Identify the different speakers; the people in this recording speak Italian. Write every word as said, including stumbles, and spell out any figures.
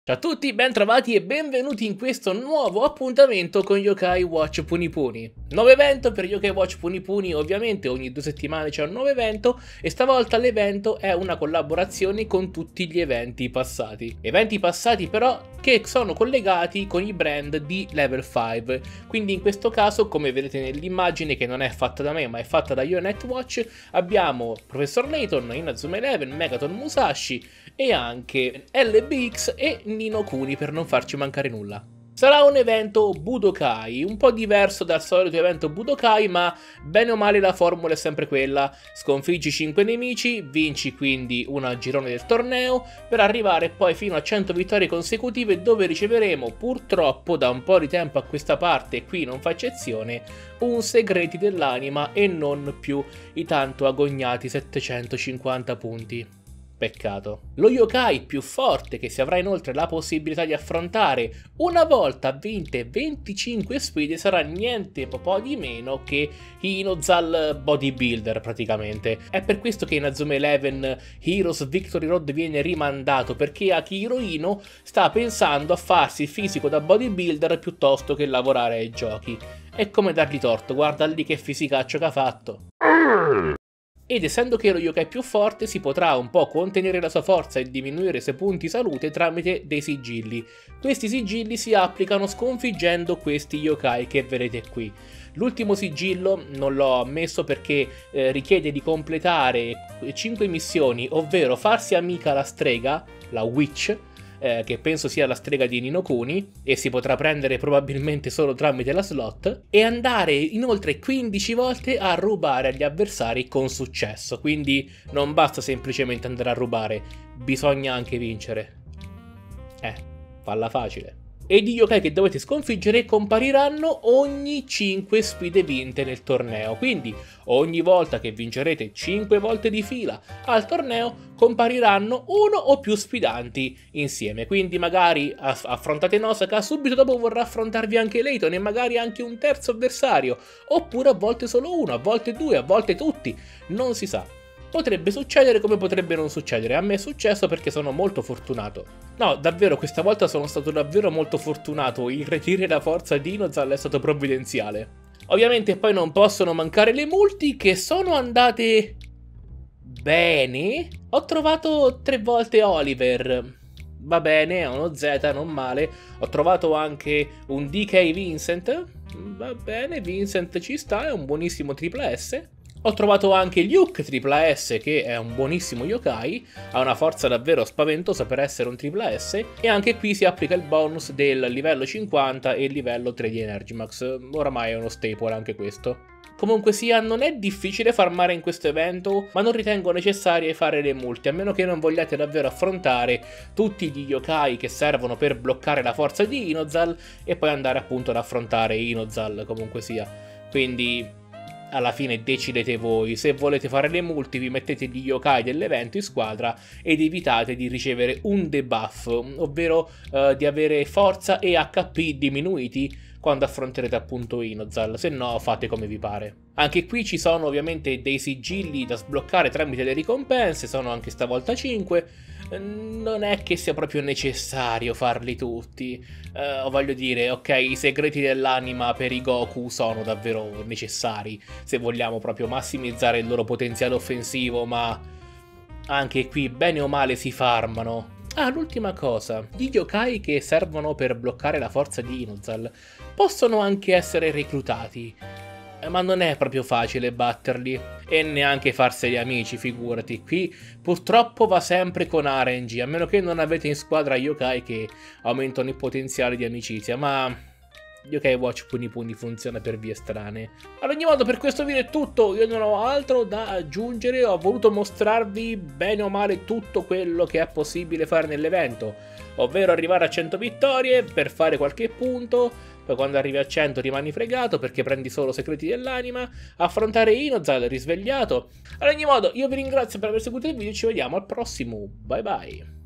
Speaker 1: Ciao a tutti, ben trovati e benvenuti in questo nuovo appuntamento con Yokai Watch Punipuni. Nuovo evento per Yokai Watch Punipuni, ovviamente ogni due settimane c'è un nuovo evento e stavolta l'evento è una collaborazione con tutti gli eventi passati. Eventi passati però che sono collegati con i brand di Level cinque, quindi in questo caso, come vedete nell'immagine che non è fatta da me ma è fatta da Yonet Watch, abbiamo Professor Layton, Inazuma Eleven, Megaton Musashi e anche L B X e Ni no Kuni per non farci mancare nulla. Sarà un evento Budokai, un po' diverso dal solito evento Budokai, ma bene o male la formula è sempre quella: sconfiggi cinque nemici, vinci quindi un girone del torneo, per arrivare poi fino a cento vittorie consecutive, dove riceveremo purtroppo da un po' di tempo a questa parte, e qui non fa eccezione, un segreti dell'anima e non più i tanto agognati settecentocinquanta punti. Peccato. Lo yokai più forte che si avrà inoltre la possibilità di affrontare una volta vinte venticinque sfide sarà niente po' di meno che Inozal Bodybuilder praticamente. È per questo che Inazuma Eleven Heroes Victory Road viene rimandato, perché Akihiro Ino sta pensando a farsi il fisico da bodybuilder piuttosto che lavorare ai giochi. È come dargli torto, guarda lì che fisicaccio che ha fatto. Ed essendo che lo yokai più forte si potrà un po' contenere la sua forza e diminuire i suoi punti salute tramite dei sigilli. Questi sigilli si applicano sconfiggendo questi yokai che vedete qui. L'ultimo sigillo non l'ho ammesso perché eh, richiede di completare cinque missioni, ovvero farsi amica la strega, la witch, Eh, che penso sia la strega di Ni no Kuni, e si potrà prendere probabilmente solo tramite la slot, e andare inoltre quindici volte a rubare agli avversari con successo. Quindi non basta semplicemente andare a rubare, bisogna anche vincere. Eh, falla facile. E gli yokai che dovete sconfiggere compariranno ogni cinque sfide vinte nel torneo, quindi ogni volta che vincerete cinque volte di fila al torneo compariranno uno o più sfidanti insieme. Quindi magari affrontate Nosaka, subito dopo vorrà affrontarvi anche Layton e magari anche un terzo avversario, oppure a volte solo uno, a volte due, a volte tutti, non si sa. Potrebbe succedere come potrebbe non succedere. A me è successo perché sono molto fortunato. No, davvero, questa volta sono stato davvero molto fortunato. Il ritiro della forza di Inozal è stato provvidenziale. Ovviamente poi non possono mancare le multi, che sono andate bene. Ho trovato tre volte Oliver. Va bene, è uno Z, non male. Ho trovato anche un D K Vincent. Va bene, Vincent ci sta, è un buonissimo tripla S. Ho trovato anche Luke tripla S, che è un buonissimo yokai, ha una forza davvero spaventosa per essere un tripla S, e anche qui si applica il bonus del livello cinquanta e il livello tre di Energimax, oramai è uno staple anche questo. Comunque sia, non è difficile farmare in questo evento, ma non ritengo necessarie fare le multi, a meno che non vogliate davvero affrontare tutti gli yokai che servono per bloccare la forza di Inozal e poi andare appunto ad affrontare Inozal comunque sia. Quindi alla fine decidete voi. Se volete fare le multi vi mettete gli yokai dell'evento in squadra ed evitate di ricevere un debuff, ovvero uh, di avere forza e H P diminuiti quando affronterete appunto Inozal, se no fate come vi pare. Anche qui ci sono ovviamente dei sigilli da sbloccare tramite le ricompense, sono anche stavolta cinque. Non è che sia proprio necessario farli tutti, uh, voglio dire, ok, i segreti dell'anima per i Goku sono davvero necessari se vogliamo proprio massimizzare il loro potenziale offensivo, ma anche qui bene o male si farmano. Ah, l'ultima cosa, gli yokai che servono per bloccare la forza di Inozal possono anche essere reclutati, ma non è proprio facile batterli e neanche farseli amici, figurati. Qui purtroppo va sempre con R N G, a meno che non avete in squadra yokai che aumentano il potenziale di amicizia, ma Yokai Watch Punipuni funziona per vie strane. Ad ogni modo, per questo video è tutto, io non ho altro da aggiungere, ho voluto mostrarvi bene o male tutto quello che è possibile fare nell'evento, ovvero arrivare a cento vittorie per fare qualche punto, poi quando arrivi a cento rimani fregato perché prendi solo segreti dell'anima, affrontare Inozal risvegliato. Ad ogni modo, io vi ringrazio per aver seguito il video e ci vediamo al prossimo, bye bye!